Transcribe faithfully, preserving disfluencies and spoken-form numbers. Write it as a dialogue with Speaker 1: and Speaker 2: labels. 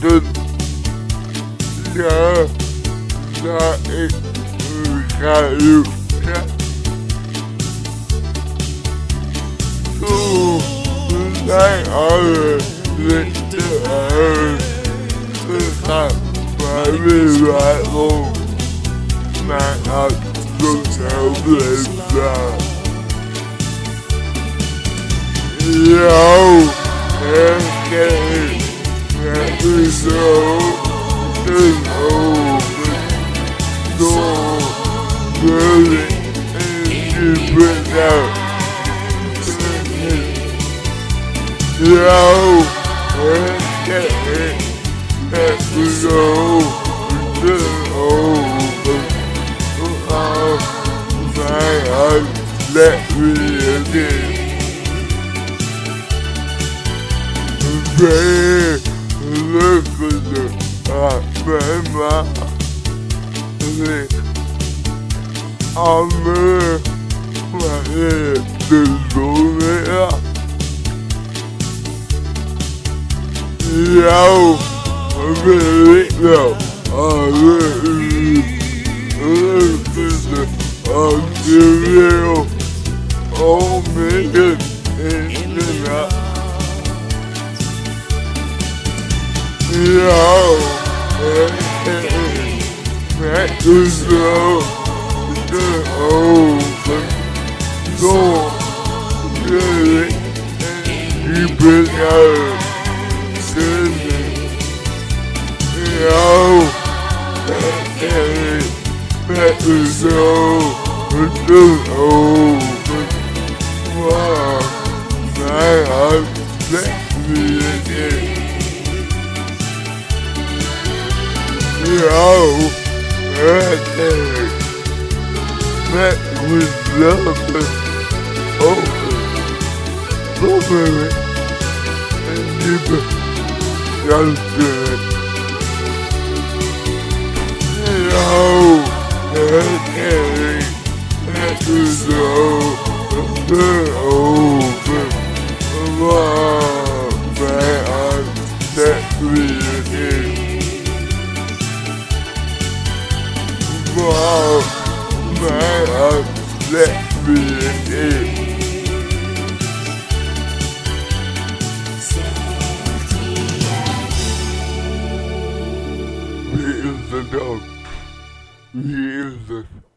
Speaker 1: Ja, ja, ik ga u. Ja. Zo, we zijn alle lichten uit. We gaan maar weer waarom. Mijn hart zo snel blijft staan. Jou herken ik met u zo een ogen. Door wil ik in je benauwd. Jou herken ik met u zo een ogen. Oh, mijn hart let weer in. Ben gelukkig aan mijn maag ligt. Andere wanneer de zon weer. Jou wil ik wel alle uur. Gelukkig als je wil. Al midden in de nacht. Jou herken ik met u zo de ogen. Zo wil ik je benauwd. Jou herken ik met u zo de ogen. Wow, mijn hart legt weer in. Jou herken ik met dezelfde ogen. Zonder ik een diepe ruimte. Jou herken ik met dezelfde ogen. Waar mijn hart legt weer in. Wow, mijn hart legt weer in. Wie is er dan? Wie is er?